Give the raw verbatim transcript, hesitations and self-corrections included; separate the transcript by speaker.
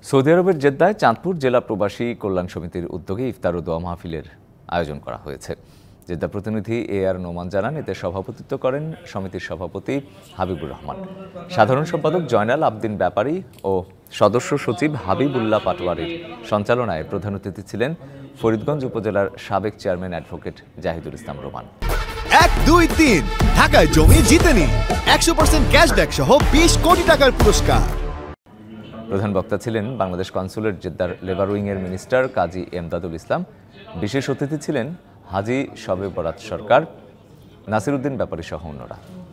Speaker 1: Saudi আরবের জেদ্দায় চাঁদপুর জেলা প্রবাসী কল্যাণ সমিতির উদ্যোগে ইফতার ও দোয়া মাহফিলের আয়োজন করা হয়েছে। জেদ্দা প্রতিনিধি এ আর নোমান জানান, এতে সভাপতিত্ব করেন সমিতির সভাপতি হাবিবুর রহমান, সাধারণ সম্পাদক জয়নাল আবদিন ব্যাপারী ও সদস্য সচিব হাবিবুল্লাহ পাটোয়ারির সঞ্চালনায় প্রধান অতিথি ছিলেন ফরিদগঞ্জ উপজেলার সাবেক চেয়ারম্যান অ্যাডভোকেট জাহিদুল ইসলাম রোমান।
Speaker 2: এক দুই তিন ঢাকায় জমি জিতে নিন একশো পার্সেন্ট ক্যাশব্যাক সহ বিশ কোটি টাকার পুরস্কার।
Speaker 1: প্রধান বক্তা ছিলেন বাংলাদেশ কনসুলেট জেদ্দার লেবার উইংয়ের মিনিস্টার কাজী এমদাদুল ইসলাম। বিশেষ অতিথি ছিলেন হাজী শবে বরাত সরকার, নাসির উদ্দিন ব্যাপারী সহ অন্যরা।